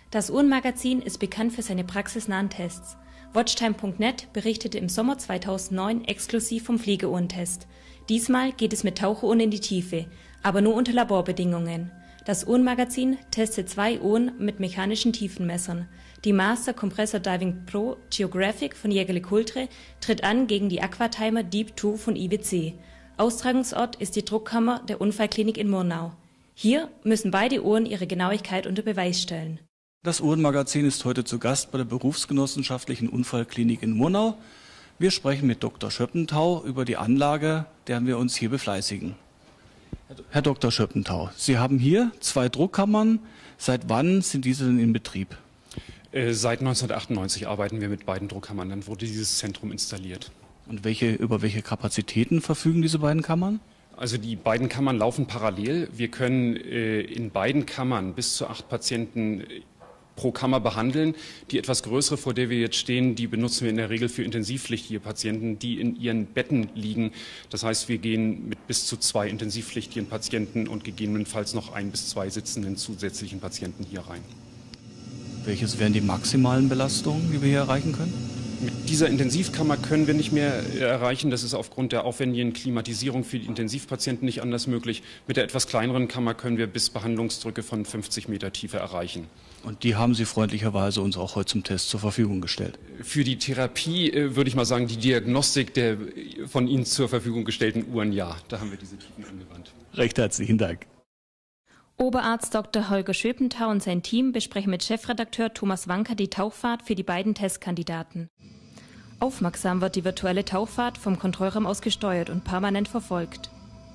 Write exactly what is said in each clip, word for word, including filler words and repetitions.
Das Uhrenmagazin ist bekannt für seine praxisnahen Tests. Watchtime punkt net berichtete im Sommer zweitausendneun exklusiv vom Fliegeuhrentest. Diesmal geht es mit Taucheruhren in die Tiefe, aber nur unter Laborbedingungen. Das Uhrenmagazin testet zwei Uhren mit mechanischen Tiefenmessern. Die Master Compressor Diving Pro Geographic von Jägerle-Coultre tritt an gegen die Aquatimer Deep zwei von I W C. Austragungsort ist die Druckkammer der Unfallklinik in Murnau. Hier müssen beide Uhren ihre Genauigkeit unter Beweis stellen. Das Uhrenmagazin ist heute zu Gast bei der Berufsgenossenschaftlichen Unfallklinik in Murnau. Wir sprechen mit Doktor Schöppentau über die Anlage, deren wir uns hier befleißigen. Herr Doktor Schöppentau, Sie haben hier zwei Druckkammern. Seit wann sind diese denn in Betrieb? Äh, seit neunzehnhundertachtundneunzig arbeiten wir mit beiden Druckkammern. Dann wurde dieses Zentrum installiert. Und welche, über welche Kapazitäten verfügen diese beiden Kammern? Also die beiden Kammern laufen parallel. Wir können äh, in beiden Kammern bis zu acht Patienten pro Kammer behandeln. Die etwas größere, vor der wir jetzt stehen, die benutzen wir in der Regel für intensivpflichtige Patienten, die in ihren Betten liegen. Das heißt, wir gehen mit bis zu zwei intensivpflichtigen Patienten und gegebenenfalls noch ein bis zwei sitzenden zusätzlichen Patienten hier rein. Welches wären die maximalen Belastungen, die wir hier erreichen können? Mit dieser Intensivkammer können wir nicht mehr erreichen. Das ist aufgrund der aufwendigen Klimatisierung für die Intensivpatienten nicht anders möglich. Mit der etwas kleineren Kammer können wir bis Behandlungsdrücke von fünfzig Meter Tiefe erreichen. Und die haben Sie freundlicherweise uns auch heute zum Test zur Verfügung gestellt. Für die Therapie äh, würde ich mal sagen, die Diagnostik der von Ihnen zur Verfügung gestellten Uhren, ja, da haben wir diese Tiefen angewandt. Recht herzlichen Dank. Oberarzt Doktor Holger Schöppentau und sein Team besprechen mit Chefredakteur Thomas Wanka die Tauchfahrt für die beiden Testkandidaten. Aufmerksam wird die virtuelle Tauchfahrt vom Kontrollraum aus gesteuert und permanent verfolgt.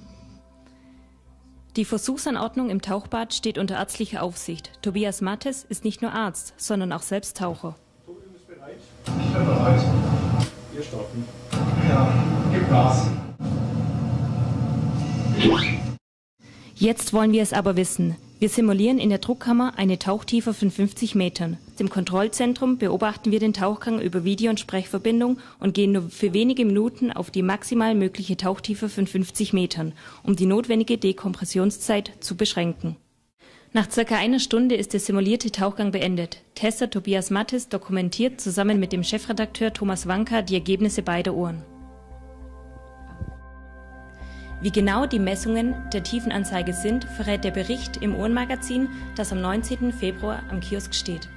Die Versuchsanordnung im Tauchbad steht unter ärztlicher Aufsicht. Tobias Mattes ist nicht nur Arzt, sondern auch selbst Taucher. Tobi, du bist bereit? Ich bin bereit. Wir starten. Ja, gib Gas. Jetzt wollen wir es aber wissen. Wir simulieren in der Druckkammer eine Tauchtiefe von fünfzig Metern. Im Kontrollzentrum beobachten wir den Tauchgang über Video- und Sprechverbindung und gehen nur für wenige Minuten auf die maximal mögliche Tauchtiefe von fünfzig Metern, um die notwendige Dekompressionszeit zu beschränken. Nach circa einer Stunde ist der simulierte Tauchgang beendet. Tester Tobias Mattes dokumentiert zusammen mit dem Chefredakteur Thomas Wanka die Ergebnisse beider Uhren. Wie genau die Messungen der Tiefenanzeige sind, verrät der Bericht im Uhrenmagazin, das am neunzehnten Februar am Kiosk steht.